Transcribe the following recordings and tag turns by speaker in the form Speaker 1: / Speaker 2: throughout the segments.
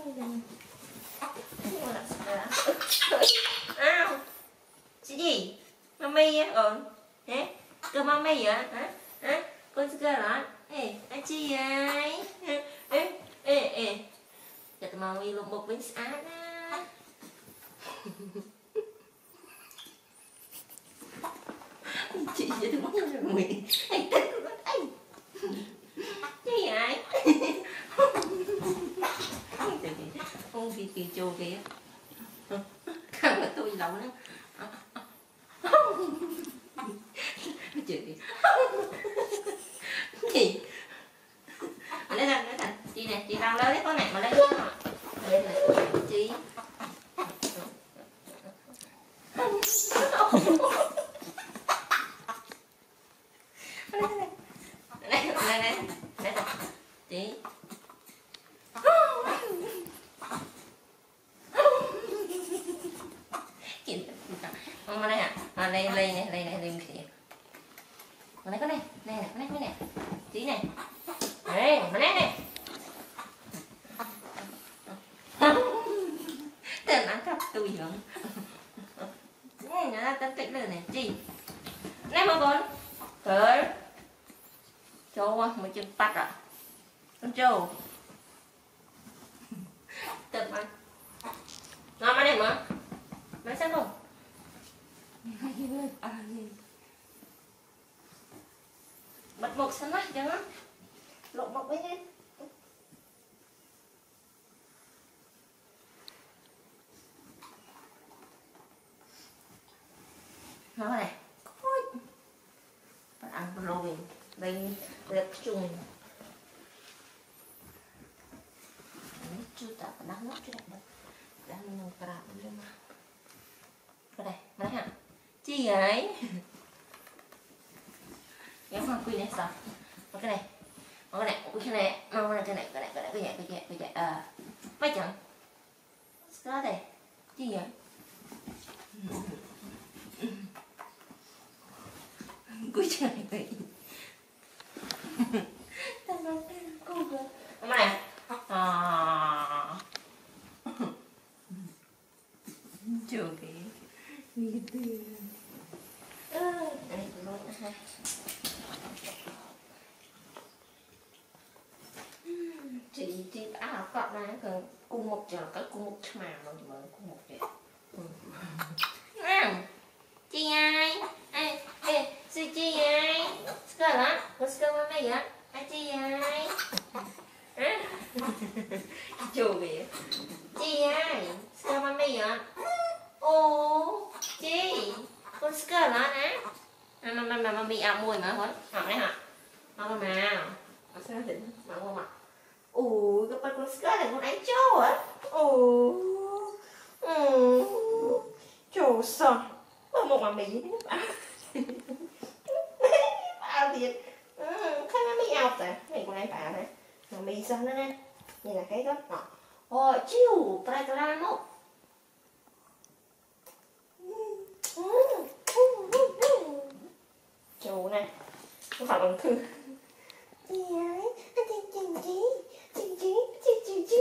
Speaker 1: Ao chị gì mami thế cơ mami vậy hả con cơ đó anh chị ấy cho tụi mami luôn một bánh xá đó chị vậy đừng có ra miệng anh thích của anh chị vậy không vì kỳ chô kìa không là tôi lâu lắm chị gì lấy ra chị nè chị đau lấy con này mà lấy đây là chị đây chị không mà đây hả đây lên chị mà lấy con này này chị này đây mà lấy này tên ăn cắp tôi hưởng này nó tên tịnh lên này chị này mà con tới châu một chân tắt à con châu tên mà ngon mà đẹp mà mày xem không bật một sân mắt cho nó lộn bọc với hết nó này bạn ăn rồi đây đẹp trùng chưa tạo đáng lắm chưa đẹp đang nồng cạp lên mà cái này mà hả chị ấy cái hoa quy này sao cái này cái này mấy chẳng cái này gì vậy cuối trời này cái này chưa kì như thế đây luôn ha chị đã cọp ra cái cung một giờ cái cung một mà rồi cung một vậy chị ai chị ai cái đó có cái mà mày á chị ai chù vậy chị ai cái mà mày á ô chị con cái đó nè mà bị ảo mùi mà hả học đấy hả học mà sao định mà không mặt ủa cái con sky này con ánh trâu hả trâu sao một mà mỹ bao tiền cái nó mới ảo ta này con ấy bà này mà mỹ sao nữa nè đây là cái gốc nọ ôi chiu preglano trâu này nó phải bằng thư chị ấy chị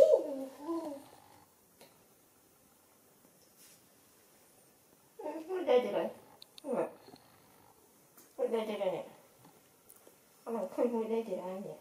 Speaker 1: đây thì này đây này ông làm khơi ngồi đây thì ai nhỉ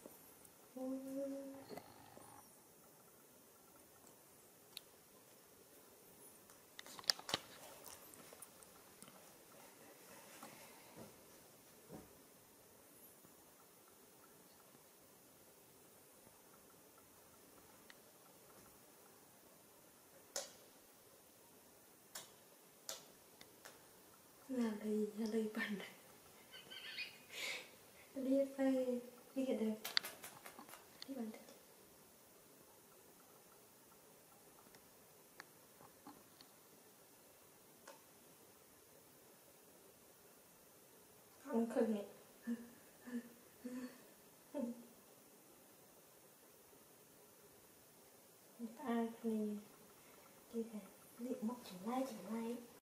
Speaker 1: là đây bàn đi phê đi cái đẹp đi bàn không khơi nhỉ ai đi đi móc chỉnh lai